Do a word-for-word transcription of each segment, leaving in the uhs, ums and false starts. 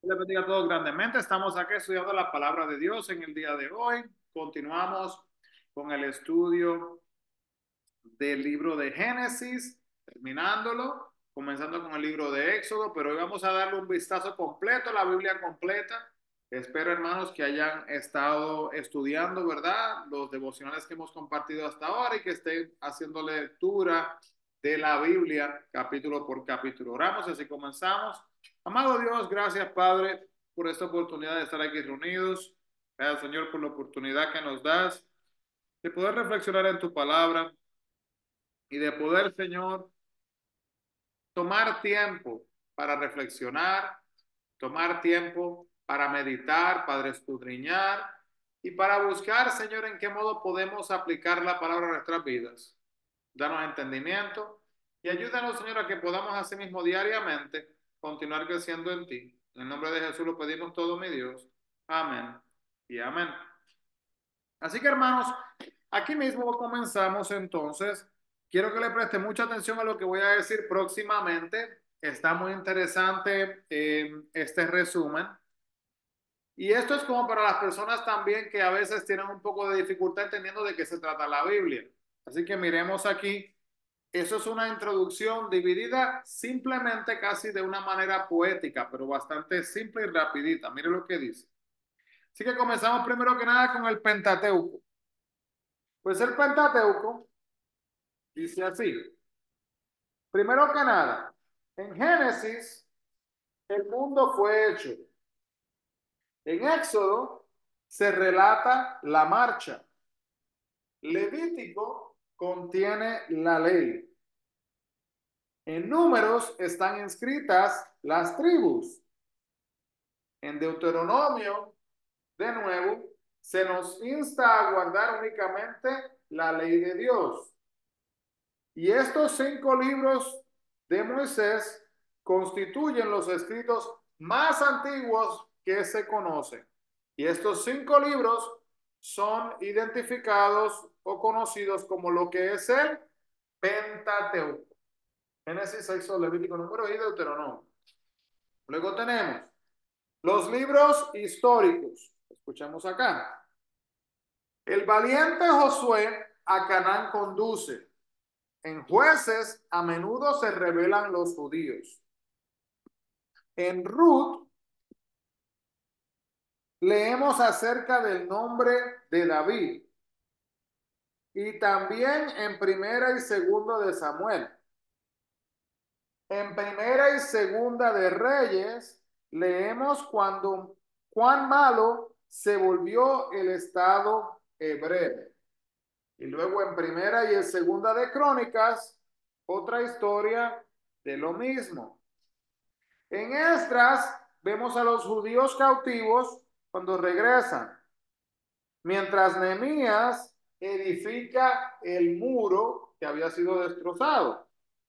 les bendiga a todos grandemente. Estamos aquí estudiando la palabra de Dios en el día de hoy. Continuamos con el estudio del libro de Génesis, terminándolo, comenzando con el libro de Éxodo, pero hoy vamos a darle un vistazo completo a la Biblia completa. Espero, hermanos, que hayan estado estudiando, ¿verdad? Los devocionales que hemos compartido hasta ahora y que estén haciendo lectura de la Biblia capítulo por capítulo. Oramos y así comenzamos. Amado Dios, gracias, Padre, por esta oportunidad de estar aquí reunidos. Gracias, Señor, por la oportunidad que nos das de poder reflexionar en tu palabra y de poder, Señor, tomar tiempo para reflexionar, tomar tiempo para meditar, para escudriñar y para buscar, Señor, en qué modo podemos aplicar la palabra a nuestras vidas. Danos entendimiento y ayúdanos, Señor, a que podamos asimismo diariamente continuar creciendo en ti. En el nombre de Jesús lo pedimos todo, mi Dios. Amén y amén. Así que, hermanos, aquí mismo comenzamos entonces. Quiero que le preste mucha atención a lo que voy a decir próximamente. Está muy interesante eh, este resumen. Y esto es como para las personas también que a veces tienen un poco de dificultad entendiendo de qué se trata la Biblia. Así que miremos aquí. Eso es una introducción dividida simplemente casi de una manera poética, pero bastante simple y rapidita. Mire lo que dice. Así que comenzamos primero que nada con el Pentateuco. Pues el Pentateuco dice así. Primero que nada, en Génesis el mundo fue hecho. En Éxodo se relata la marcha. Levítico contiene la ley. En Números están inscritas las tribus. En Deuteronomio, de nuevo, se nos insta a guardar únicamente la ley de Dios. Y estos cinco libros de Moisés constituyen los escritos más antiguos que se conocen. Y estos cinco libros son identificados o conocidos como lo que es el Pentateuco. Génesis, Éxodo, Levítico, Número y Deuteronomio. Luego tenemos los libros históricos. Escuchemos acá. El valiente Josué a Canaán conduce. En Jueces a menudo se rebelan los judíos. En Ruth leemos acerca del nombre de David. Y también en Primera y Segunda de Samuel. En Primera y Segunda de Reyes leemos cuando cuán malo se volvió el estado hebreo. Y luego en Primera y en Segunda de Crónicas, otra historia de lo mismo. En Esdras vemos a los judíos cautivos cuando regresan, mientras Nehemías edifica el muro que había sido destrozado.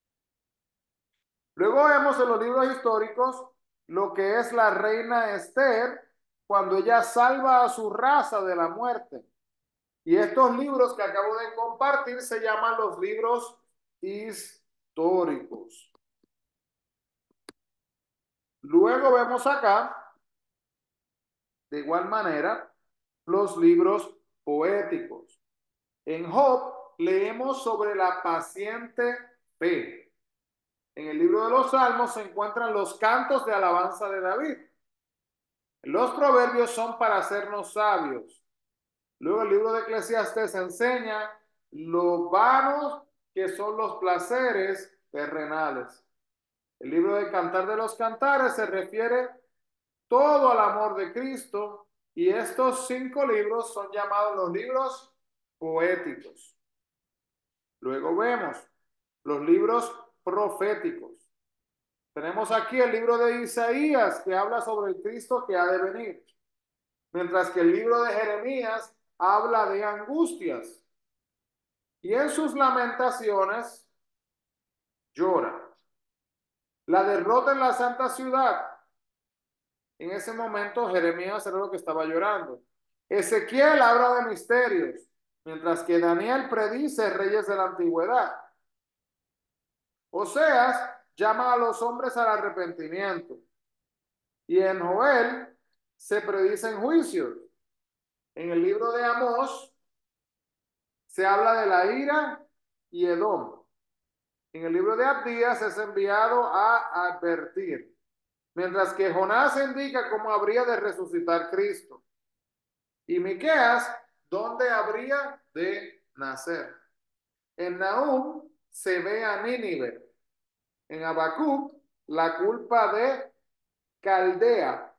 Luego vemos en los libros históricos lo que es la reina Esther cuando ella salva a su raza de la muerte. Y estos libros que acabo de compartir se llaman los libros históricos. Luego vemos acá, de igual manera, los libros poéticos. En Job leemos sobre la paciente fe. En el libro de los Salmos se encuentran los cantos de alabanza de David. Los proverbios son para hacernos sabios. Luego el libro de Eclesiastés enseña lo vanos que son los placeres terrenales. El libro de Cantar de los Cantares se refiere todo al amor de Cristo y estos cinco libros son llamados los libros poéticos. Luego vemos los libros proféticos. Tenemos aquí el libro de Isaías que habla sobre el Cristo que ha de venir, mientras que el libro de Jeremías habla de angustias y en sus lamentaciones llora. La derrota en la santa ciudad. En ese momento Jeremías era lo que estaba llorando. Ezequiel habla de misterios, mientras que Daniel predice reyes de la antigüedad. Oseas llama a los hombres al arrepentimiento. Y en Joel se predicen juicios. En el libro de Amós se habla de la ira y Edom. En el libro de Abdías es enviado a advertir, mientras que Jonás indica cómo habría de resucitar Cristo. Y Miqueas, dónde habría de nacer. En Nahum se ve a Nínive. En Habacuc, la culpa de Caldea.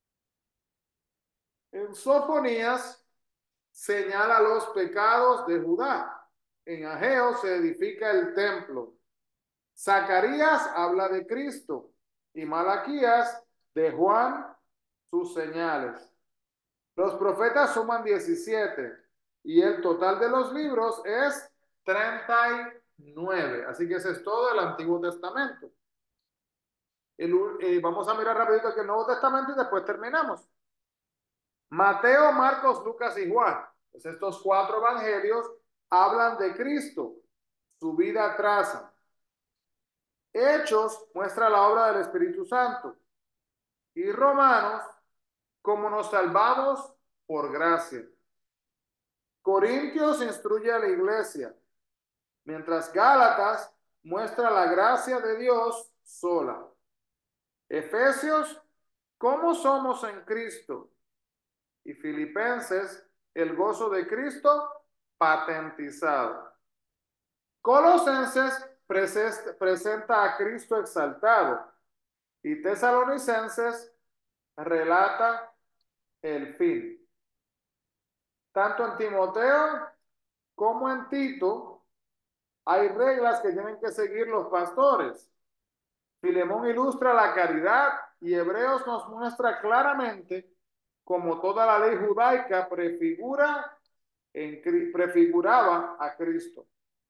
En Sofonías señala los pecados de Judá. En Ageo se edifica el templo. Zacarías habla de Cristo y Malaquías de Juan, sus señales. Los profetas suman diecisiete y el total de los libros es treinta y nueve. Así que ese es todo el Antiguo Testamento. El, eh, vamos a mirar rapidito aquí el Nuevo Testamento y después terminamos. Mateo, Marcos, Lucas y Juan. Pues estos cuatro evangelios hablan de Cristo, su vida trazan. Hechos muestra la obra del Espíritu Santo. Y Romanos, cómo nos salvamos por gracia. Corintios instruye a la iglesia, mientras Gálatas muestra la gracia de Dios sola. Efesios, cómo somos en Cristo. Y Filipenses, el gozo de Cristo patentizado. Colosenses presenta a Cristo exaltado y Tesalonicenses relata el fin. Tanto en Timoteo como en Tito hay reglas que tienen que seguir los pastores. Filemón ilustra la caridad y Hebreos nos muestra claramente cómo toda la ley judaica prefigura en, prefiguraba a Cristo.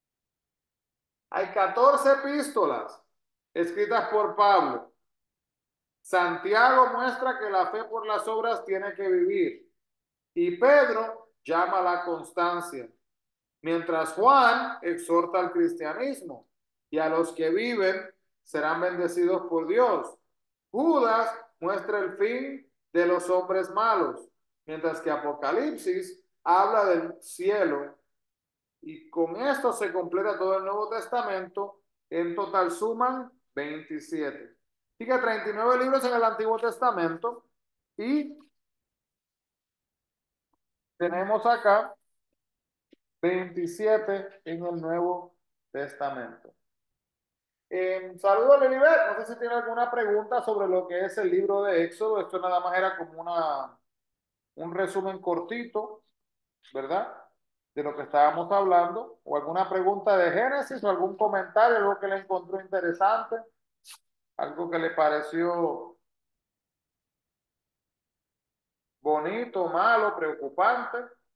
Hay catorce epístolas escritas por Pablo. Santiago muestra que la fe por las obras tiene que vivir. Y Pedro llama a la constancia. Mientras Juan exhorta al cristianismo. Y a los que viven serán bendecidos por Dios. Judas muestra el fin de los hombres malos. Mientras que Apocalipsis habla del cielo. Y con esto se completa todo el Nuevo Testamento. En total suman veintisiete. Así que treinta y nueve libros en el Antiguo Testamento. Y tenemos acá veintisiete en el Nuevo Testamento. Eh, saludos, Lelibet. No sé si tiene alguna pregunta sobre lo que es el libro de Éxodo. Esto nada más era como una, un resumen cortito, ¿verdad? De lo que estábamos hablando. O alguna pregunta de Génesis o algún comentario, algo que le encontró interesante, algo que le pareció bonito, malo, preocupante.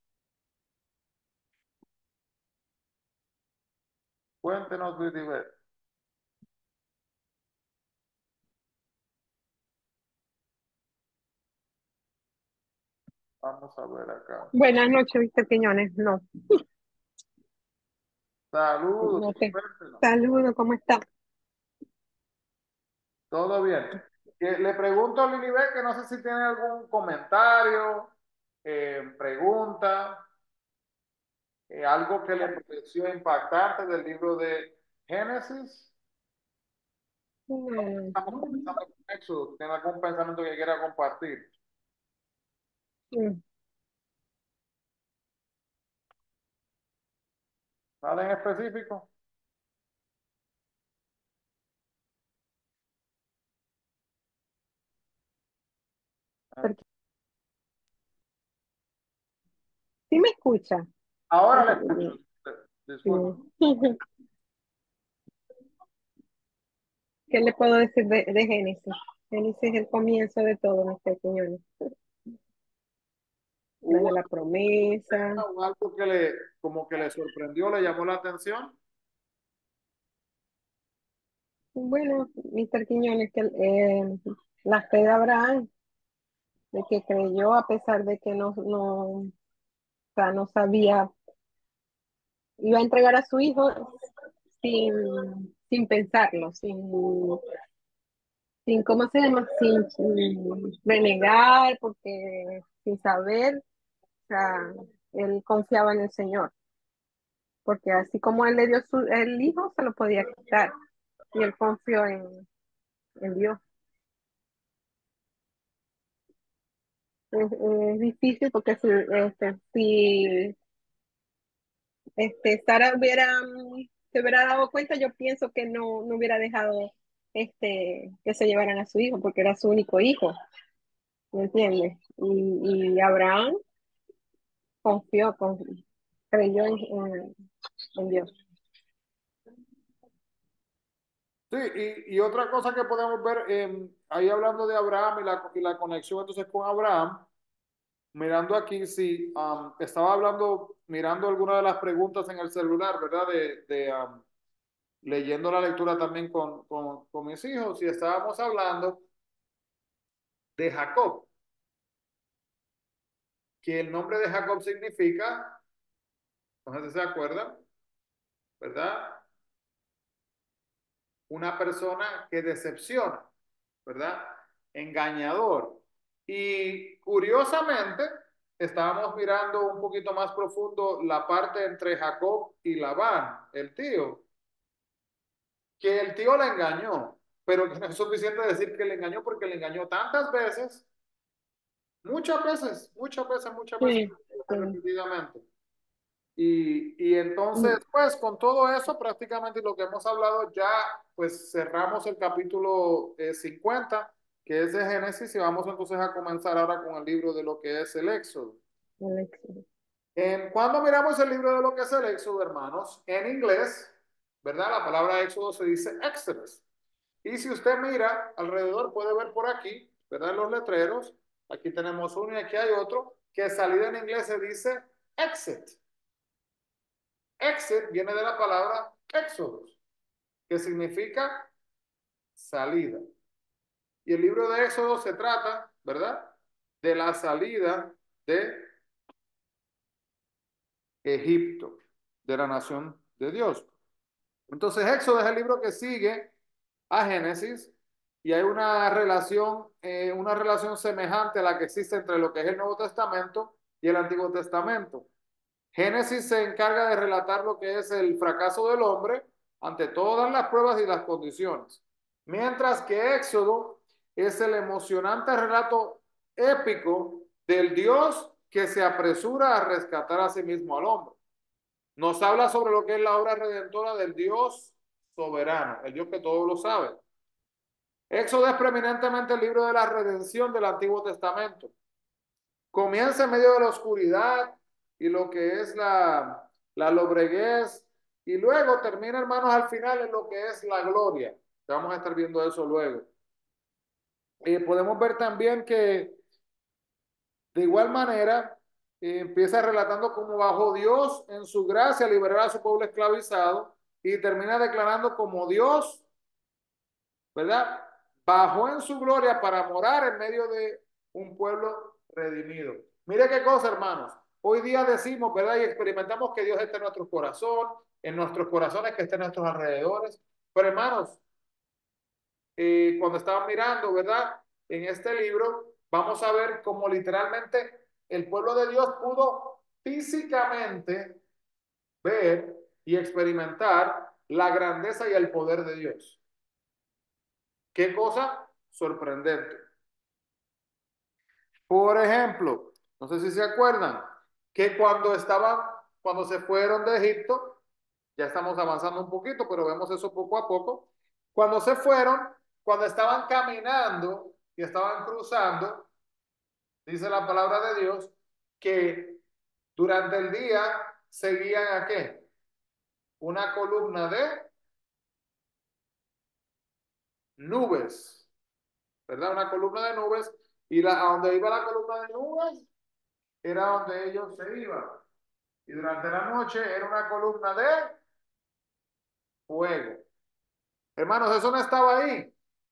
Cuéntenos, Lelibet. Vamos a ver acá. Buenas noches, Víctor Quiñones. No, Saludos, no te cuéntenos. saludo, ¿cómo está? Todo bien. Eh, Le pregunto a Lilibet que no sé si tiene algún comentario, eh, pregunta, eh, algo que le pareció impactante del libro de Génesis. Mm, Estamos comenzando con Éxodo. ¿Tiene algún pensamiento que quiera compartir? mm, ¿Nada en específico? porque- ¿Sí me escucha? Ahora le Mm, escucho. Disculpe. sí. ¿Qué le puedo decir de, de Génesis? Génesis es el comienzo de todo, Víctor Quiñones. ¿Hubo Desde la promesa. algo algo que le, como que le sorprendió, le llamó la atención? Bueno, Víctor Quiñones, que eh, la fe de Abraham, de que creyó a pesar de que no, no, o sea, no sabía, iba a entregar a su hijo sin, sin pensarlo, sin, sin, ¿cómo se llama? Sin, sin renegar, porque sin saber, o sea, él confiaba en el Señor, porque así como él le dio su, el hijo, se lo podía quitar, y él confió en, en Dios. Es, es difícil porque si, este, si este, Sara hubiera, mm, se hubiera dado cuenta, yo pienso que no, no hubiera dejado este, que se llevaran a su hijo, porque era su único hijo, ¿me entiendes? Y, y Abraham confió, con- creyó en, en- en Dios. Sí, y, y otra cosa que podemos ver, eh, ahí hablando de Abraham y la, y la conexión entonces con Abraham, mirando aquí, sí, um, estaba hablando, mirando algunas de las preguntas en el celular, ¿verdad? De, de um, leyendo la lectura también con, con, con mis hijos y estábamos hablando de Jacob, que el nombre de Jacob significa, no sé si se acuerdan, ¿verdad? Una persona que decepciona, ¿verdad? Engañador. Y curiosamente, estábamos mirando un poquito más profundo la parte entre Jacob y Labán, el tío, que el tío le engañó, pero que no es suficiente decir que le engañó porque le engañó tantas veces, muchas veces, muchas veces, muchas veces, Sí, sí. repetidamente. Y, y entonces, Mm, pues con todo eso, prácticamente lo que hemos hablado ya, pues cerramos el capítulo eh, cincuenta, que es de Génesis, y vamos entonces a comenzar ahora con el libro de lo que es el Éxodo. Alexis. En, cuando miramos el libro de lo que es el Éxodo, hermanos, en inglés, ¿verdad? La palabra Éxodo se dice Exodus. Y si usted mira alrededor, puede ver por aquí, ¿verdad? Los letreros, aquí tenemos uno y aquí hay otro, que salida en inglés se dice exit. Exit viene de la palabra Exodus, que significa salida. Y el libro de Éxodo se trata, ¿verdad? De la salida de Egipto, de la nación de Dios. Entonces, Éxodo es el libro que sigue a Génesis y hay una relación, eh, una relación semejante a la que existe entre lo que es el Nuevo Testamento y el Antiguo Testamento. Génesis se encarga de relatar lo que es el fracaso del hombre ante todas las pruebas y las condiciones, mientras que Éxodo es el emocionante relato épico del Dios que se apresura a rescatar a sí mismo al hombre. Nos habla sobre lo que es la obra redentora del Dios soberano, el Dios que todo lo sabe. Éxodo es preeminentemente el libro de la redención del Antiguo Testamento. Comienza en medio de la oscuridad y lo que es la, la lobreguez, y luego termina, hermanos, al final en lo que es la gloria. Vamos a estar viendo eso luego. Y podemos ver también que de igual manera eh, empieza relatando cómo bajo Dios en su gracia liberará a su pueblo esclavizado y termina declarando como Dios, ¿verdad? Bajó en su gloria para morar en medio de un pueblo redimido. Mire qué cosa, hermanos. Hoy día decimos, ¿verdad? Y experimentamos que Dios está en nuestro corazón, en nuestros corazones, que está en nuestros alrededores. Pero, hermanos, eh, cuando estaban mirando, ¿verdad? En este libro, vamos a ver cómo literalmente el pueblo de Dios pudo físicamente ver y experimentar la grandeza y el poder de Dios. ¿Qué cosa? Sorprendente. Por ejemplo, no sé si se acuerdan que cuando estaban, cuando se fueron de Egipto, ya estamos avanzando un poquito, pero vemos eso poco a poco. Cuando se fueron, cuando estaban caminando y estaban cruzando, dice la palabra de Dios, que durante el día seguían a qué? Una columna de nubes, ¿verdad? Una columna de nubes, y la, a donde iba la columna de nubes era donde ellos se iban. Y durante la noche era una columna de fuego. Hermanos, eso no estaba ahí,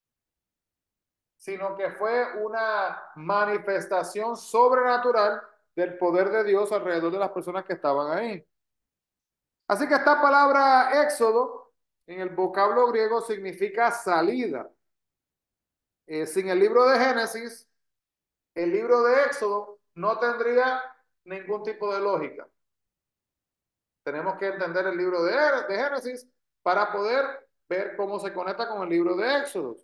sino que fue una manifestación sobrenatural del poder de Dios alrededor de las personas que estaban ahí. Así que esta palabra éxodo en el vocablo griego significa salida. Eh, sin el libro de Génesis, el libro de Éxodo no tendría ningún tipo de lógica. Tenemos que entender el libro de, de Génesis para poder ver cómo se conecta con el libro de Éxodo.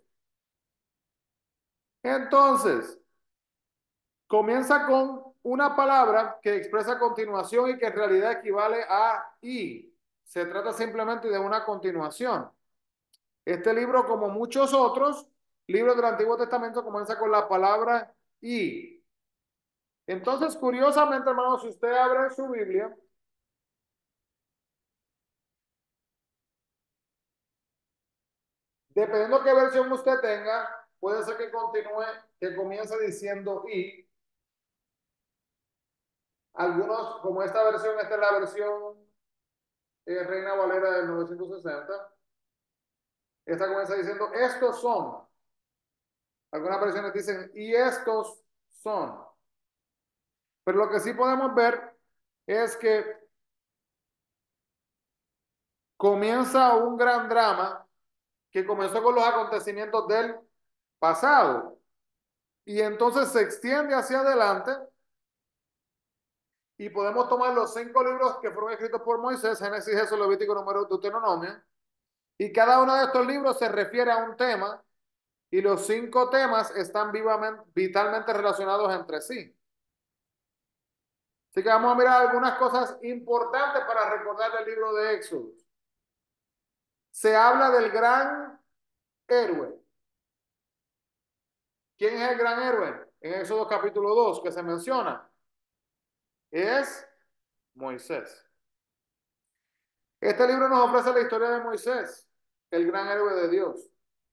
Entonces, comienza con una palabra que expresa continuación y que en realidad equivale a y. Se trata simplemente de una continuación. Este libro, como muchos otros libros del Antiguo Testamento, comienza con la palabra y. Entonces, curiosamente, hermanos, si usted abre su Biblia, dependiendo qué versión usted tenga, puede ser que continúe, que comience diciendo y. Algunos, como esta versión, esta es la versión eh, Reina Valera del novecientos sesenta. Esta comienza diciendo, estos son. Algunas versiones dicen, y estos son. Pero lo que sí podemos ver es que comienza un gran drama que comenzó con los acontecimientos del pasado. Y entonces se extiende hacia adelante y podemos tomar los cinco libros que fueron escritos por Moisés, Génesis, Éxodo, Levítico, Número, Deuteronomio, y cada uno de estos libros se refiere a un tema y los cinco temas están vivamente, vitalmente relacionados entre sí. Así que vamos a mirar algunas cosas importantes para recordar el libro de Éxodo. Se habla del gran héroe. ¿Quién es el gran héroe? En Éxodo capítulo dos que se menciona. Es Moisés. Este libro nos ofrece la historia de Moisés, el gran héroe de Dios.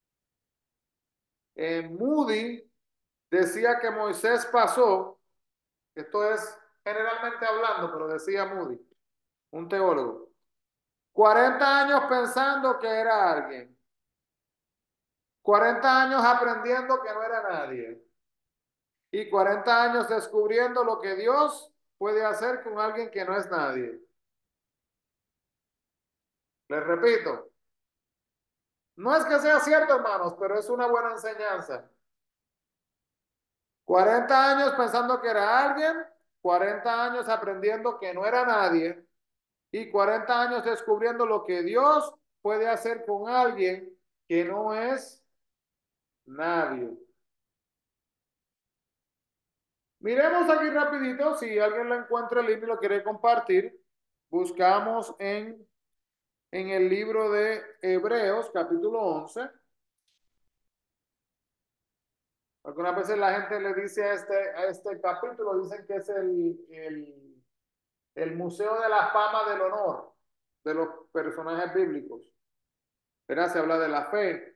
En Moody decía que Moisés pasó, esto es generalmente hablando, pero decía Moody, un teólogo, cuarenta años pensando que era alguien, cuarenta años aprendiendo que no era nadie y cuarenta años descubriendo lo que Dios puede hacer con alguien que no es nadie. Les repito, no es que sea cierto, hermanos, pero es una buena enseñanza. cuarenta años pensando que era alguien, cuarenta años aprendiendo que no era nadie y cuarenta años descubriendo lo que Dios puede hacer con alguien que no es nadie. Miremos aquí rapidito, si alguien lo encuentra el libro y lo quiere compartir, buscamos en, en el libro de Hebreos, capítulo once. Algunas veces la gente le dice a este, a este capítulo, dicen que es el, el, el Museo de la Fama del Honor de los personajes bíblicos. ¿Verdad? Se habla de la fe.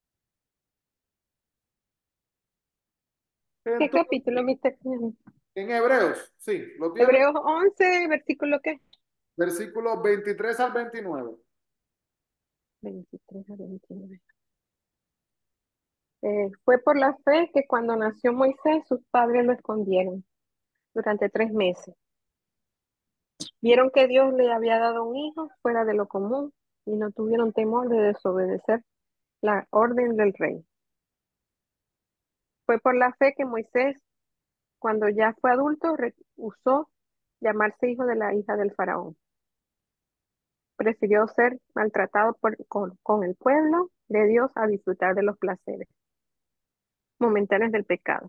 ¿Qué Entonces, capítulo, mister Quiñones? en Hebreos, sí, lo tiene, Hebreos once, versículo ¿qué? versículos veintitrés al veintinueve. veintitrés a veintinueve. Eh, fue por la fe que cuando nació Moisés, sus padres lo escondieron durante tres meses. Vieron que Dios le había dado un hijo fuera de lo común y no tuvieron temor de desobedecer la orden del rey. Fue por la fe que Moisés, cuando ya fue adulto, rehusó llamarse hijo de la hija del faraón. Prefirió ser maltratado por, con, con el pueblo de Dios a disfrutar de los placeres momentáneos del pecado.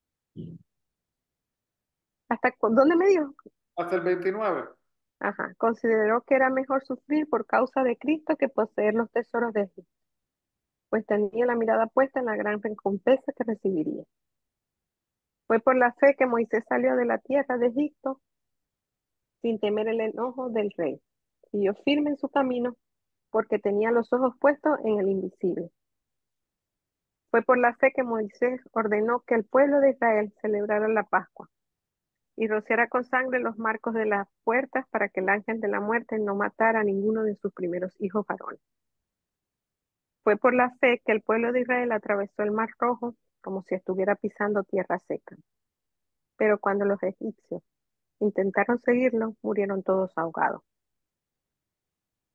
¿Hasta cu- dónde me dio? Hasta el veintinueve. Ajá. Consideró que era mejor sufrir por causa de Cristo que poseer los tesoros de Egipto, pues tenía la mirada puesta en la gran recompensa que recibiría. Fue por la fe que Moisés salió de la tierra de Egipto sin temer el enojo del rey. Siguió firme en su camino porque tenía los ojos puestos en el invisible. Fue por la fe que Moisés ordenó que el pueblo de Israel celebrara la Pascua y rociara con sangre los marcos de las puertas para que el ángel de la muerte no matara a ninguno de sus primeros hijos varones. Fue por la fe que el pueblo de Israel atravesó el Mar Rojo como si estuviera pisando tierra seca. Pero cuando los egipcios intentaron seguirlo, murieron todos ahogados.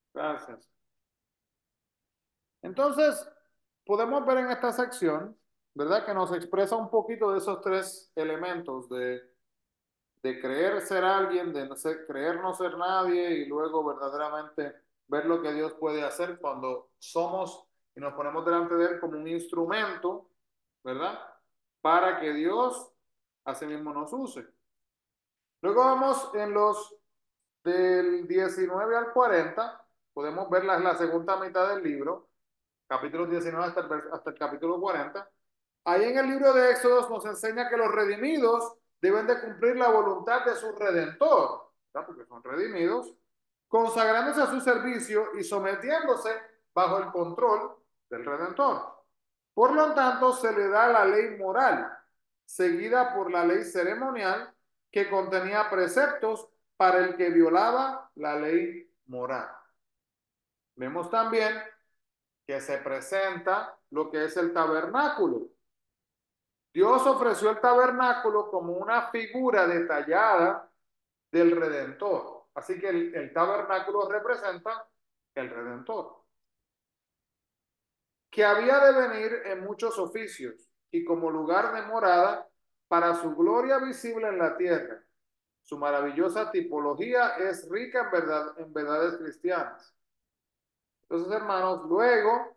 Gracias. Entonces, podemos ver en esta sección ¿verdad? Que nos expresa un poquito de esos tres elementos de, de creer ser alguien, de no ser, creer no ser nadie y luego verdaderamente ver lo que Dios puede hacer cuando somos y nos ponemos delante de Él como un instrumento, ¿verdad? Para que Dios así mismo nos use. Luego vamos en los del diecinueve al cuarenta, podemos ver la, la segunda mitad del libro, capítulo diecinueve hasta el, hasta el capítulo cuarenta. Ahí en el libro de Éxodos nos enseña que los redimidos deben de cumplir la voluntad de su redentor, ¿verdad? Porque son redimidos, consagrándose a su servicio y sometiéndose bajo el control del redentor. Por lo tanto, se le da la ley moral, seguida por la ley ceremonial, que contenía preceptos para el que violaba la ley moral. Vemos también que se presenta lo que es el tabernáculo. Dios ofreció el tabernáculo como una figura detallada del Redentor. Así que el, el tabernáculo representa el Redentor, que había de venir en muchos oficios y como lugar de morada para su gloria visible en la tierra. Su maravillosa tipología es rica en verdad, en verdades cristianas. Entonces, hermanos, luego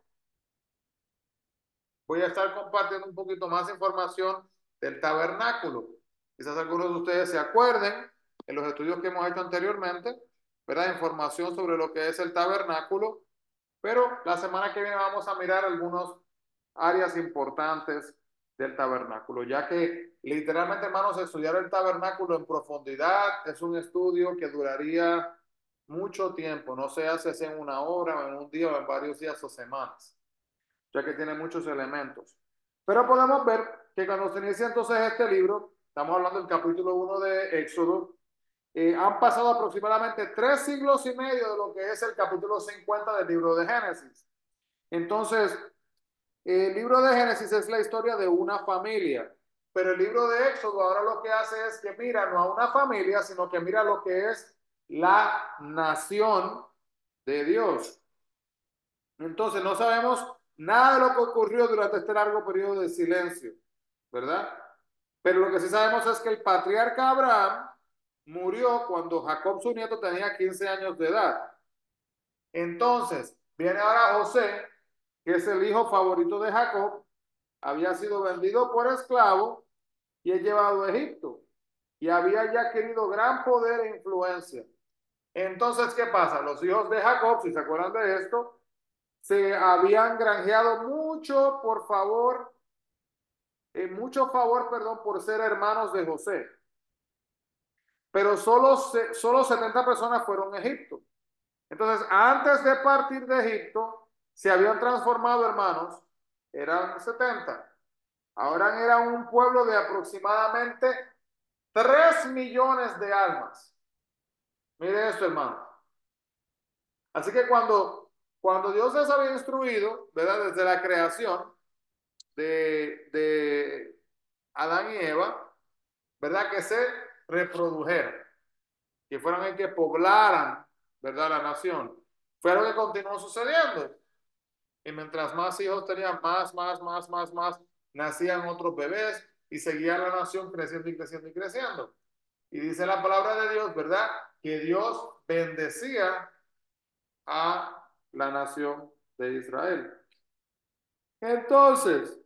voy a estar compartiendo un poquito más información del tabernáculo. Quizás algunos de ustedes se acuerden en los estudios que hemos hecho anteriormente, ¿verdad? Información sobre lo que es el tabernáculo, pero la semana que viene vamos a mirar algunas áreas importantes del tabernáculo, ya que literalmente, hermanos, estudiar el tabernáculo en profundidad es un estudio que duraría mucho tiempo, no se hace en una hora, o en un día, o en varios días o semanas, ya que tiene muchos elementos. Pero podemos ver que cuando se inicia entonces este libro, estamos hablando del capítulo uno de Éxodo, eh, han pasado aproximadamente tres siglos y medio de lo que es el capítulo cincuenta del libro de Génesis. Entonces, el libro de Génesis es la historia de una familia, pero el libro de Éxodo ahora lo que hace es que mira no a una familia, sino que mira lo que es la nación de Dios. Entonces no sabemos nada de lo que ocurrió durante este largo periodo de silencio, ¿verdad? Pero lo que sí sabemos es que el patriarca Abraham murió cuando Jacob, su nieto, tenía quince años de edad. Entonces, viene ahora José, que es el hijo favorito de Jacob, había sido vendido por esclavo y es llevado a Egipto. Y había ya adquirido gran poder e influencia. Entonces, ¿qué pasa? Los hijos de Jacob, si se acuerdan de esto, se habían granjeado mucho por favor, eh, mucho favor, perdón, por ser hermanos de José. Pero solo, solo setenta personas fueron a Egipto. Entonces, antes de partir de Egipto, se habían transformado, hermanos, eran setenta. Ahora eran un pueblo de aproximadamente tres millones de almas. Mire esto, hermano. Así que cuando, cuando Dios les había instruido, ¿verdad? Desde la creación de, de Adán y Eva, ¿verdad? Que se reprodujeran, que fueran el que poblaran, ¿verdad? La nación. Fue lo que continuó sucediendo. Y mientras más hijos tenían, más, más, más, más, más, nacían otros bebés y seguía la nación creciendo y creciendo y creciendo. Y dice la palabra de Dios, ¿verdad? Que Dios bendecía a la nación de Israel. Entonces,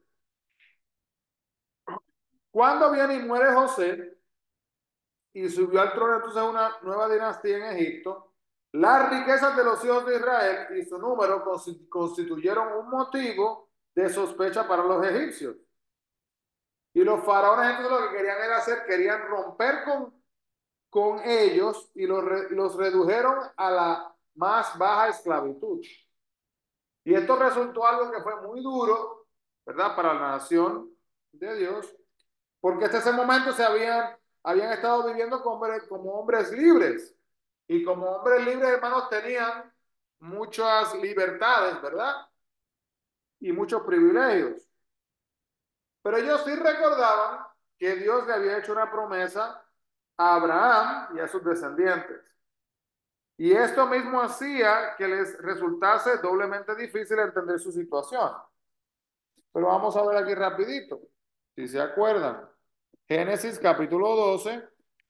cuando viene y muere José y subió al trono entonces una nueva dinastía en Egipto, las riquezas de los hijos de Israel y su número constituyeron un motivo de sospecha para los egipcios. Y los faraones entonces lo que querían era hacer, querían romper con, con ellos y los, los redujeron a la más baja esclavitud. Y esto resultó algo que fue muy duro, ¿verdad? Para la nación de Dios, porque hasta ese momento se habían, habían estado viviendo como, como hombres libres. Y como hombres libres, hermanos, tenían muchas libertades, ¿verdad? Y muchos privilegios. Pero ellos sí recordaban que Dios le había hecho una promesa a Abraham y a sus descendientes. Y esto mismo hacía que les resultase doblemente difícil entender su situación. Pero vamos a ver aquí rapidito, si se acuerdan. Génesis capítulo doce,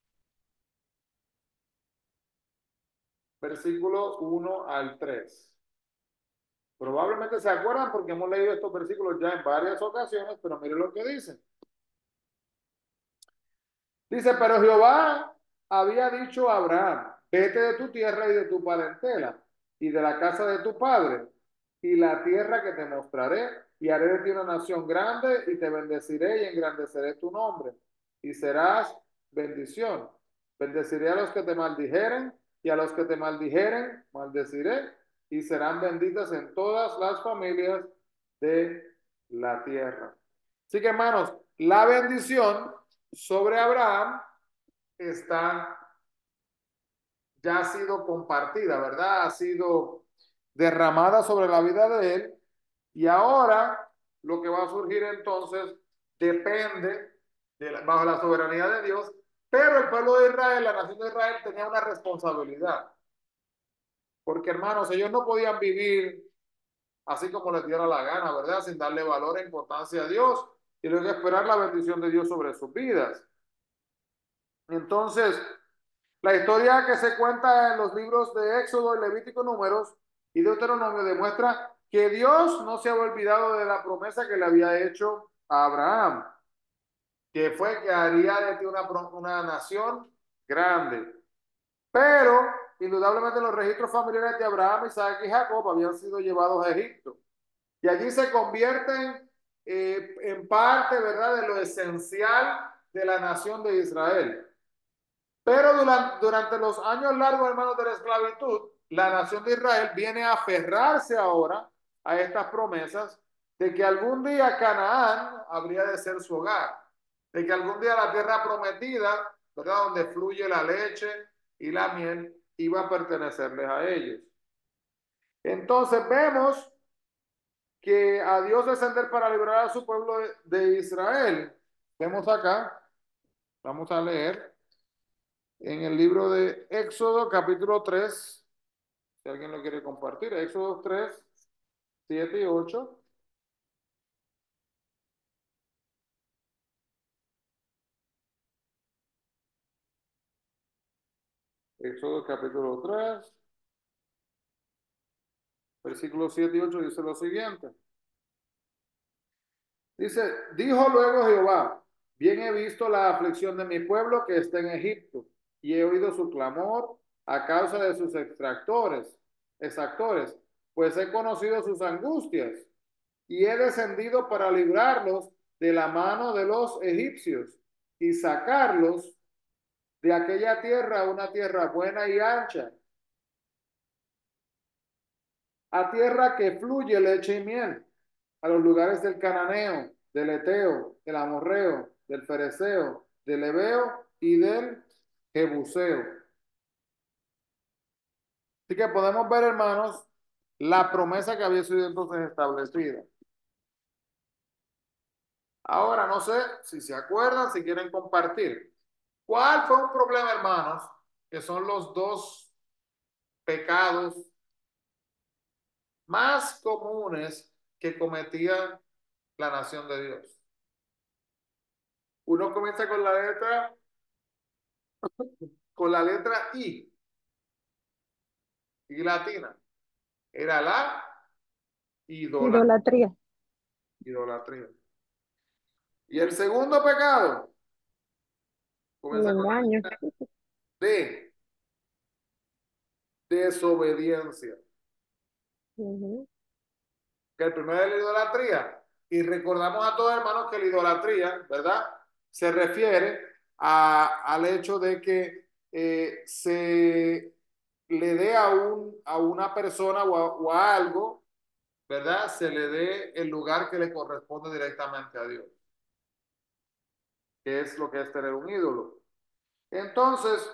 versículo uno al tres. Probablemente se acuerdan porque hemos leído estos versículos ya en varias ocasiones, pero miren lo que dice. Dice, pero Jehová había dicho a Abraham, vete de tu tierra y de tu parentela y de la casa de tu padre y la tierra que te mostraré y haré de ti una nación grande y te bendeciré y engrandeceré tu nombre y serás bendición. Bendeciré a los que te maldijeren y a los que te maldijeren maldeciré y serán benditas en todas las familias de la tierra. Así que hermanos, la bendición sobre Abraham está, ya ha sido compartida, ¿verdad? Ha sido derramada sobre la vida de él y ahora lo que va a surgir entonces depende de la, bajo la soberanía de Dios, pero el pueblo de Israel, la nación de Israel tenía una responsabilidad, porque hermanos, ellos no podían vivir así como les diera la gana, ¿verdad? Sin darle valor e importancia a Dios y luego esperar la bendición de Dios sobre sus vidas. Entonces, la historia que se cuenta en los libros de Éxodo, Levítico, Números y Deuteronomio demuestra que Dios no se había olvidado de la promesa que le había hecho a Abraham, que fue que haría de ti una, una nación grande. Pero, indudablemente, los registros familiares de Abraham, Isaac y Jacob habían sido llevados a Egipto. Y allí se convierten eh, en parte, ¿verdad?, de lo esencial de la nación de Israel. Pero durante, durante los años largos, hermanos, de la esclavitud, la nación de Israel viene a aferrarse ahora a estas promesas de que algún día Canaán habría de ser su hogar, de que algún día la tierra prometida, ¿verdad?, donde fluye la leche y la miel, iba a pertenecerles a ellos. Entonces vemos que a Dios descender para liberar a su pueblo de, de Israel. Vemos acá, vamos a leer en el libro de Éxodo, capítulo tres, si alguien lo quiere compartir, Éxodo tres, siete y ocho. Éxodo, capítulo tres, versículos siete y ocho dice lo siguiente. Dice, dijo luego Jehová, bien he visto la aflicción de mi pueblo que está en Egipto, y he oído su clamor a causa de sus extractores, exactores, pues he conocido sus angustias, y he descendido para librarlos de la mano de los egipcios, y sacarlos de aquella tierra, una tierra buena y ancha, a tierra que fluye leche y miel, a los lugares del cananeo, del eteo, del amorreo, del fereceo, del heveo y del jebuseo. Así que podemos ver, hermanos, la promesa que había sido entonces establecida. Ahora, no sé si se acuerdan, si quieren compartir. ¿Cuál fue un problema, hermanos? Que son los dos pecados más comunes que cometía la nación de Dios. Uno comienza con la letra, con la letra I, y latina. Era la idolatría. Idolatría, Idolatría. Y el segundo pecado el comienza con la engaño. letra D, desobediencia. Ujú. Que el primero es la idolatría. Y recordamos a todos, hermanos, que la idolatría, ¿verdad? Se refiere a, al hecho de que eh, se le dé a, un, a una persona o a, o a algo, ¿verdad? Se le dé el lugar que le corresponde directamente a Dios, que es lo que es tener un ídolo. Entonces,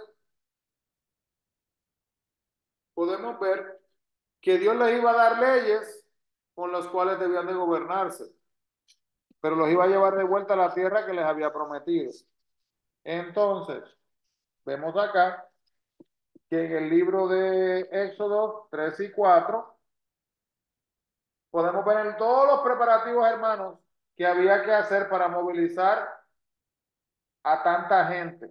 podemos ver que Dios les iba a dar leyes con las cuales debían de gobernarse, pero los iba a llevar de vuelta a la tierra que les había prometido. Entonces, vemos acá que en el libro de Éxodo tres y cuatro podemos ver en todos los preparativos, hermanos, que había que hacer para movilizar a tanta gente.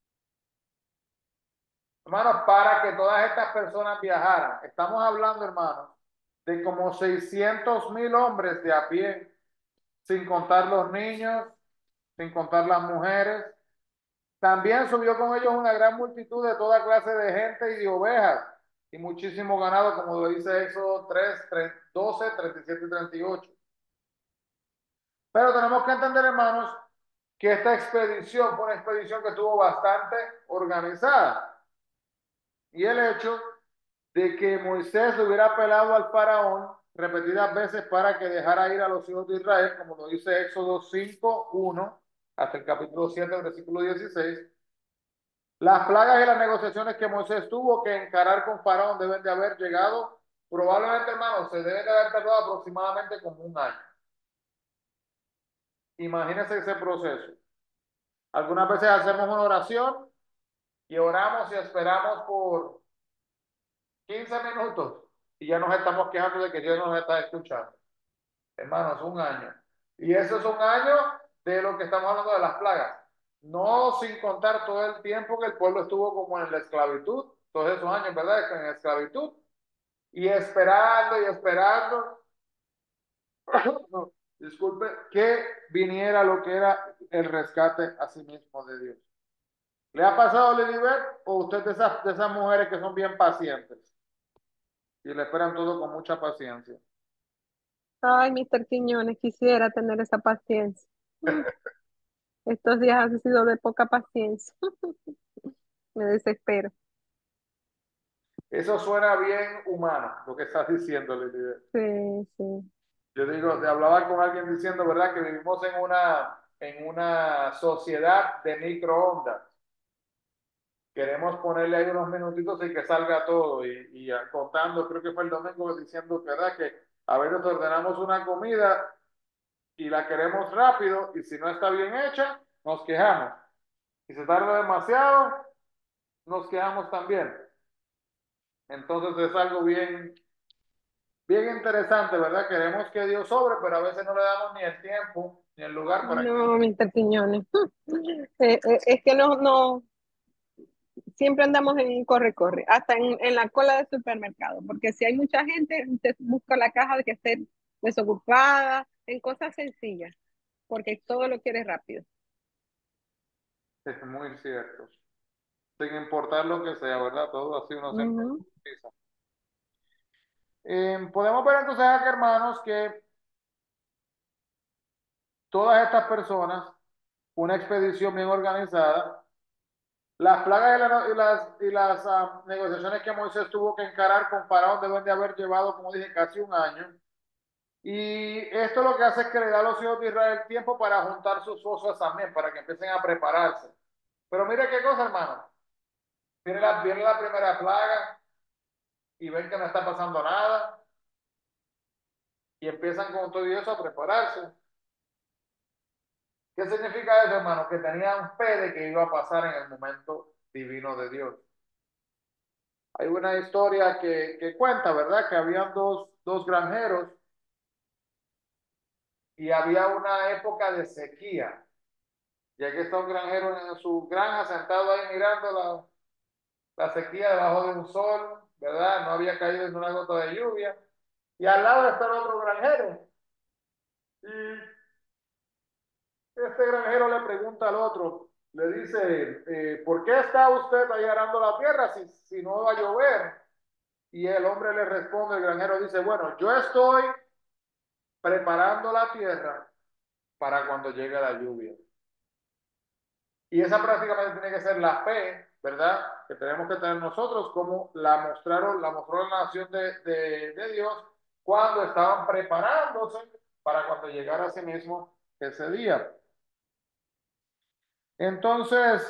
Hermanos, para que todas estas personas viajaran. Estamos hablando, hermanos, de como seiscientos mil hombres de a pie, sin contar los niños, sin contar las mujeres. También subió con ellos una gran multitud de toda clase de gente y de ovejas, y muchísimo ganado, como lo dice Éxodo tres, doce, treinta y siete y treinta y ocho. Pero tenemos que entender, hermanos, que esta expedición fue una expedición que estuvo bastante organizada. Y el hecho de que Moisés le hubiera apelado al faraón repetidas veces para que dejara ir a los hijos de Israel, como lo dice Éxodo cinco, uno, hasta el capítulo siete, versículo dieciséis. Las plagas y las negociaciones que Moisés tuvo que encarar con faraón deben de haber llegado, probablemente, hermanos, se deben de haber tardado aproximadamente como un año. Imagínense ese proceso. Algunas veces hacemos una oración y oramos y esperamos por quince minutos y ya nos estamos quejando de que Dios nos está escuchando. Hermanos, un año. Y eso es un año de lo que estamos hablando de las plagas. No sin contar todo el tiempo que el pueblo estuvo como en la esclavitud, todos esos años, ¿verdad? En esclavitud. Y esperando y esperando, no, disculpe, que viniera lo que era el rescate a sí mismo de Dios. ¿Le ha pasado, Lilibet, o usted de esas, de esas mujeres que son bien pacientes y le esperan todo con mucha paciencia? Ay, mister Quiñones, quisiera tener esa paciencia. Mm, Estos días han sido de poca paciencia. Me desespero. Eso suena bien humano, lo que estás diciendo, Lilibet. Sí, sí. Yo digo, te hablaba con alguien diciendo, ¿verdad? Que vivimos en una, en una sociedad de microondas. Queremos ponerle ahí unos minutitos y que salga todo. Y, y contando, creo que fue el domingo diciendo, ¿verdad? Que a veces ordenamos una comida y la queremos rápido y si no está bien hecha, nos quejamos. Si se tarda demasiado, nos quejamos también. Entonces es algo bien, bien interesante, ¿verdad? Queremos que Dios sobre, pero a veces no le damos ni el tiempo ni el lugar para que... No, mister Quiñones. Eh, eh, es que no, no, siempre andamos en corre-corre, hasta en, en la cola del supermercado, porque si hay mucha gente, usted busca la caja de que esté desocupada, en cosas sencillas, porque todo lo quiere rápido. Es muy cierto. Sin importar lo que sea, ¿verdad? Todo así uno siempre Ujú. precisa. Eh, podemos ver entonces aquí, hermanos, que todas estas personas, una expedición bien organizada, las plagas y, la- y las, y las ah, negociaciones que Moisés tuvo que encarar con Faraón deben de haber llevado, como dije, casi un año. Y esto lo que hace es que le da a los hijos de Israel tiempo para juntar sus fuerzas también, para que empiecen a prepararse. Pero mire qué cosa, hermano. Viene la, viene la primera plaga y ven que no está pasando nada y empiezan con todo eso a prepararse. ¿Qué significa eso, hermano? Que tenían fe de que iba a pasar en el momento divino de Dios. Hay una historia que, que cuenta, ¿verdad? Que habían dos, dos granjeros y había una época de sequía. Ya que está un granjero en su granja sentado ahí mirando la, la sequía debajo de un sol, ¿verdad? No había caído en una gota de lluvia. Y al lado está el otro granjero. Y este granjero le pregunta al otro, le dice, eh, ¿por qué está usted ahí arando la tierra si, si no va a llover? Y el hombre le responde, el granjero dice, bueno, yo estoy preparando la tierra para cuando llegue la lluvia. Y esa prácticamente tiene que ser la fe, ¿verdad? Que tenemos que tener nosotros, como la mostraron, la mostró la nación de, de, de Dios cuando estaban preparándose para cuando llegara a sí mismo ese día. Entonces,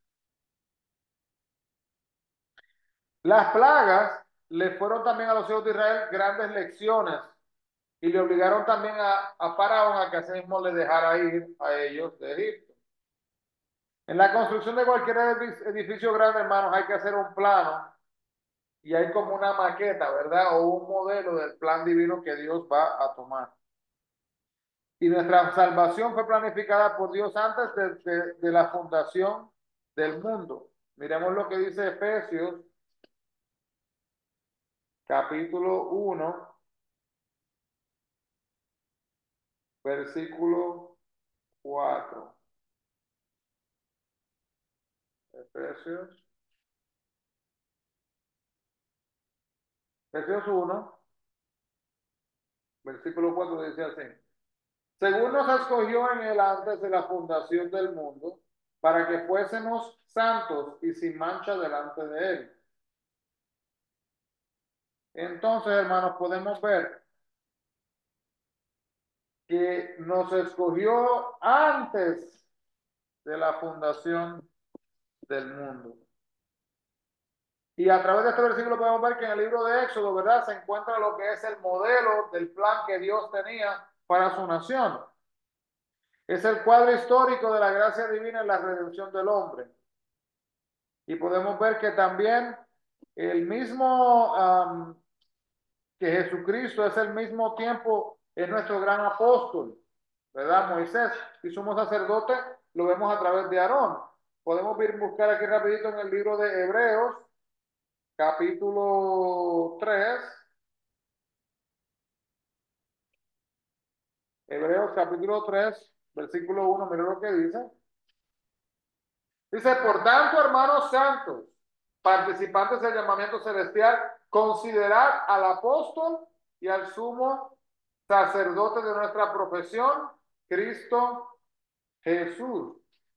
las plagas le fueron también a los hijos de Israel grandes lecciones y le obligaron también a, a Faraón a que así mismo le dejara ir a ellos de Egipto. En la construcción de cualquier edificio grande, hermanos, hay que hacer un plano y hay como una maqueta, ¿verdad? O un modelo del plan divino que Dios va a tomar. Y nuestra salvación fue planificada por Dios antes de, de, de la fundación del mundo. Miremos lo que dice Efesios, capítulo uno, versículo cuatro. Efesios, Efesios uno, versículo cuatro dice así. Según nos escogió en él antes de la fundación del mundo, para que fuésemos santos y sin mancha delante de él. Entonces, hermanos, podemos ver que nos escogió antes de la fundación del mundo. Y a través de este versículo podemos ver que en el libro de Éxodo, ¿verdad? Se encuentra lo que es el modelo del plan que Dios tenía para su nación. Es el cuadro histórico de la gracia divina en la redención del hombre. Y podemos ver que también el mismo um, que Jesucristo es el mismo tiempo, es nuestro gran apóstol, ¿verdad? Moisés y sumo sacerdote, lo vemos a través de Aarón. Podemos ir buscar aquí rapidito en el libro de Hebreos, capítulo tres. Hebreos capítulo tres, versículo uno, mira lo que dice. Dice, por tanto, hermanos santos, participantes del llamamiento celestial, considerad al apóstol y al sumo sacerdote de nuestra profesión, Cristo Jesús.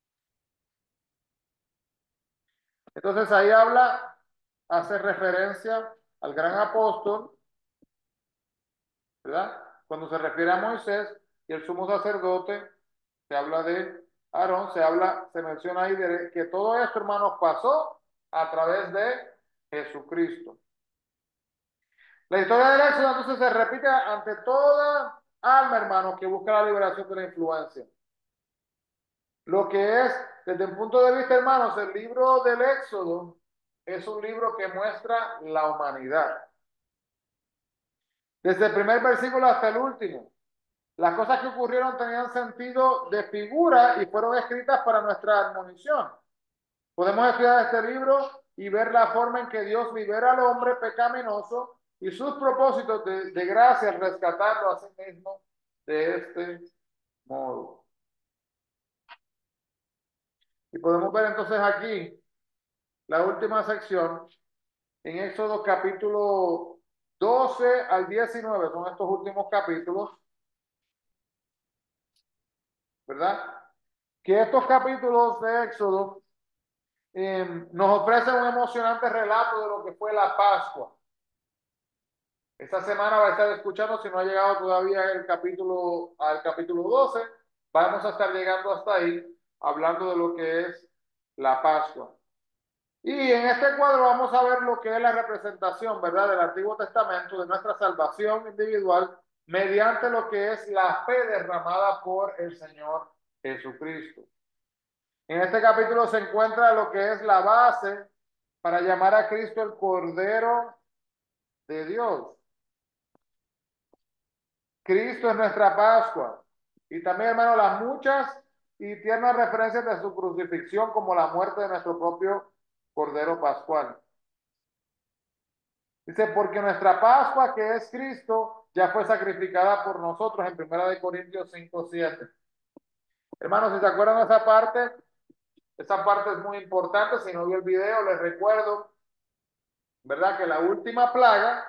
Entonces ahí habla, hace referencia al gran apóstol, ¿verdad? Cuando se refiere a Moisés y el sumo sacerdote, se habla de Aarón, se habla, se menciona ahí de que todo esto, hermanos, pasó a través de Jesucristo. La historia del Éxodo entonces se repite ante toda alma, hermanos, que busca la liberación de la influencia. Lo que es, desde un punto de vista, hermanos, el libro del Éxodo es un libro que muestra la humanidad. Desde el primer versículo hasta el último. Las cosas que ocurrieron tenían sentido de figura y fueron escritas para nuestra admonición. Podemos estudiar este libro y ver la forma en que Dios libera al hombre pecaminoso y sus propósitos de, de gracia al rescatarlo a sí mismo de este modo. Y podemos ver entonces aquí la última sección en Éxodo capítulo doce al diecinueve, son estos últimos capítulos, ¿verdad? Que estos capítulos de Éxodo eh, nos ofrecen un emocionante relato de lo que fue la Pascua. Esta semana va a estar escuchando, si no ha llegado todavía el capítulo, al capítulo doce, vamos a estar llegando hasta ahí, hablando de lo que es la Pascua. Y en este cuadro vamos a ver lo que es la representación, ¿verdad?, del Antiguo Testamento, de nuestra salvación individual, mediante lo que es la fe derramada por el Señor Jesucristo. En este capítulo se encuentra lo que es la base para llamar a Cristo el Cordero de Dios. Cristo es nuestra Pascua. Y también, hermano, las muchas y tiernas referencias de su crucifixión como la muerte de nuestro propio Cordero Pascual. Dice, porque nuestra Pascua, que es Cristo, ya fue sacrificada por nosotros en primera de Corintios cinco, siete. Hermanos, si se acuerdan de esa parte, esa parte es muy importante. Si no vio el video, les recuerdo, ¿verdad?, que la última plaga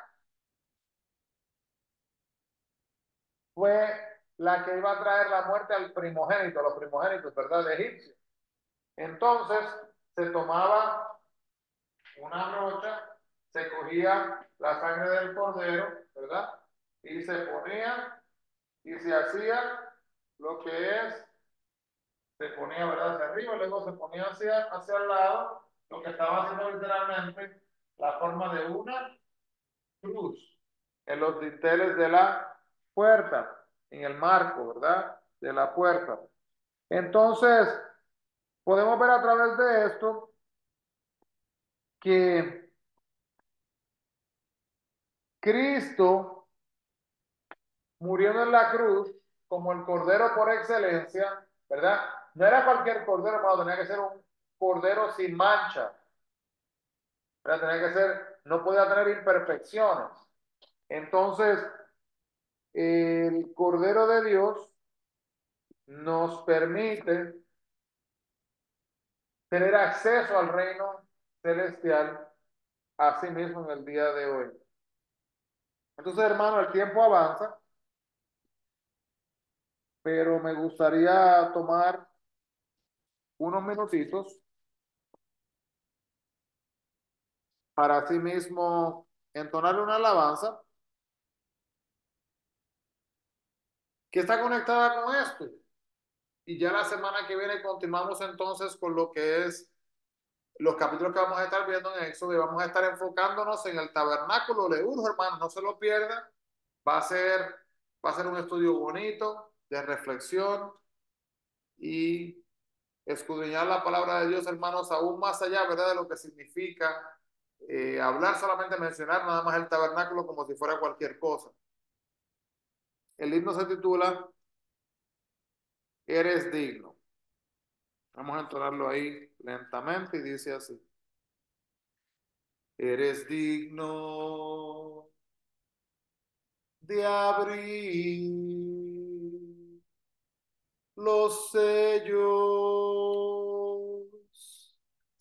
fue la que iba a traer la muerte al primogénito, a los primogénitos, ¿verdad?, de Egipcio. Entonces, se tomaba una brocha, se cogía la sangre del cordero, ¿verdad?, y se ponía y se hacía lo que es, se ponía, ¿verdad?, hacia arriba, luego se ponía hacia, hacia el lado, lo que estaba haciendo literalmente la forma de una cruz en los dinteles de la puerta, en el marco, ¿verdad?, de la puerta. Entonces, podemos ver a través de esto que Cristo muriendo en la cruz como el cordero por excelencia, ¿verdad? No era cualquier cordero, hermano, tenía que ser un cordero sin mancha, ¿verdad? Tenía que ser, no podía tener imperfecciones. Entonces, el cordero de Dios nos permite tener acceso al reino celestial, así mismo en el día de hoy. Entonces, hermano, el tiempo avanza, pero me gustaría tomar unos minutitos para así mismo entonarle una alabanza que está conectada con esto. Y ya la semana que viene continuamos entonces con lo que es los capítulos que vamos a estar viendo en Éxodo y vamos a estar enfocándonos en el tabernáculo. Le urge, hermano, no se lo pierda. Va a ser, va a ser un estudio bonito, de reflexión y escudriñar la palabra de Dios, hermanos, aún más allá, ¿verdad? De lo que significa eh, hablar, solamente mencionar nada más el tabernáculo como si fuera cualquier cosa. El himno se titula Eres digno. Vamos a entonarlo ahí lentamente y dice así. Eres digno de abrir los sellos,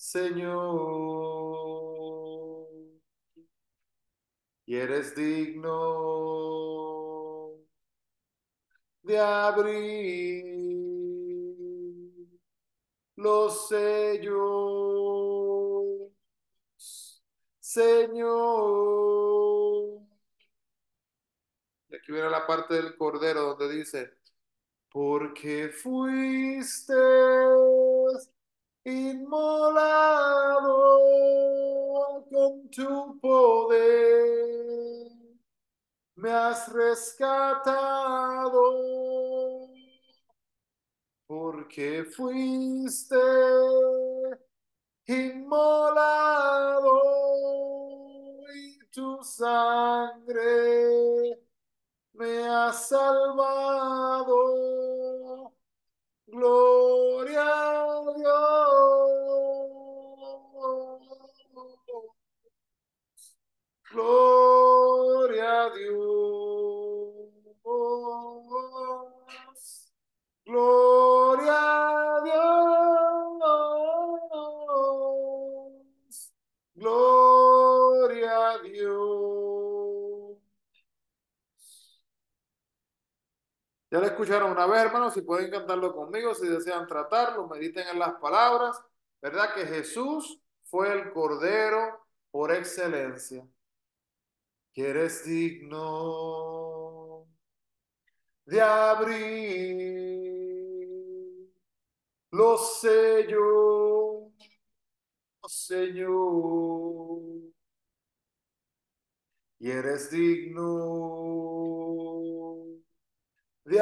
Señor, y eres digno de abrir los sellos, Señor. Y aquí viene la parte del Cordero donde dice, porque fuiste inmolado con tu poder, me has rescatado, porque fuiste inmolado y tu sangre me ha salvado. Gloria a Dios. Gloria a Dios. Gloria a Dios. Gloria a Dios. Ya lo escucharon una vez, hermanos, si pueden cantarlo conmigo, si desean tratarlo, mediten en las palabras, ¿verdad? Que Jesús fue el Cordero por excelencia, que eres digno de abrir los sellos, Señor, y eres digno de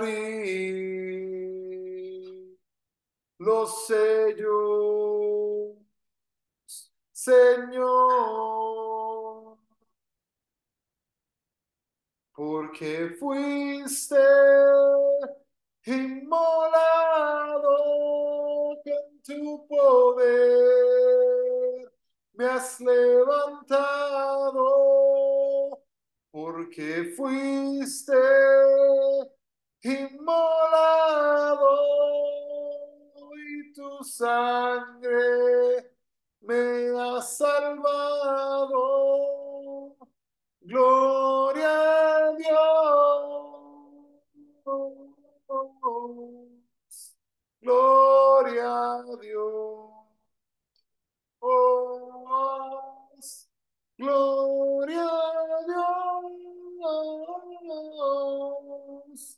abrir los sellos, Señor, porque fuiste inmolado con tu poder, me has levantado, porque fuiste inmolado y tu sangre me ha salvado. Gloria a Dios. Gloria a Dios. Gloria a Dios.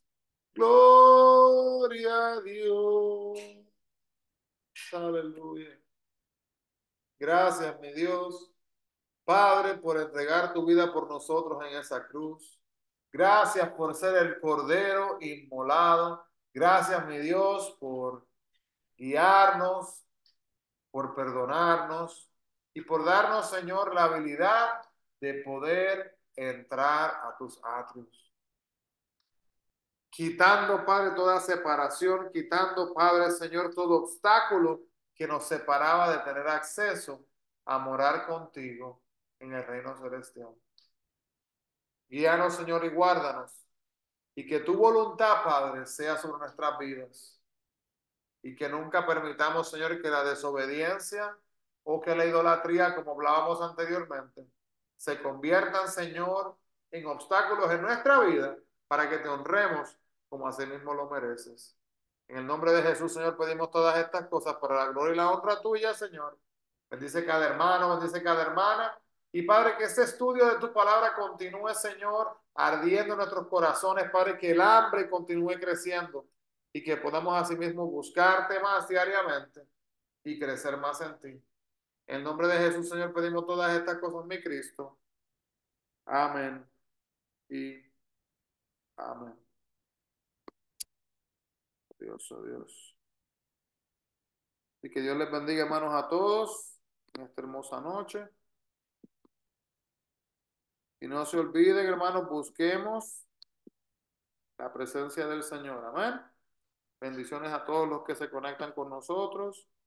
Gloria a Dios. Aleluya. Gracias, mi Dios. Padre, por entregar tu vida por nosotros en esa cruz. Gracias por ser el Cordero inmolado. Gracias, mi Dios, por guiarnos, por perdonarnos y por darnos, Señor, la habilidad de poder entrar a tus atrios. Quitando, Padre, toda separación, quitando, Padre, Señor, todo obstáculo que nos separaba de tener acceso a morar contigo en el reino celestial. Guíanos, Señor, y guárdanos, y que tu voluntad, Padre, sea sobre nuestras vidas, y que nunca permitamos, Señor, que la desobediencia o que la idolatría, como hablábamos anteriormente, se conviertan, Señor, en obstáculos en nuestra vida para que te honremos como así mismo lo mereces. En el nombre de Jesús, Señor, pedimos todas estas cosas para la gloria y la honra tuya, Señor. Bendice cada hermano, bendice cada hermana. Y Padre, que este estudio de tu palabra continúe, Señor, ardiendo en nuestros corazones, Padre, que el hambre continúe creciendo y que podamos asimismo buscarte más diariamente y crecer más en ti. En el nombre de Jesús, Señor, pedimos todas estas cosas, mi Cristo. Amén y amén. Dios, oh Dios. Y que Dios les bendiga, hermanos, a todos en esta hermosa noche. Y no se olviden, hermanos, busquemos la presencia del Señor. Amén. Bendiciones a todos los que se conectan con nosotros.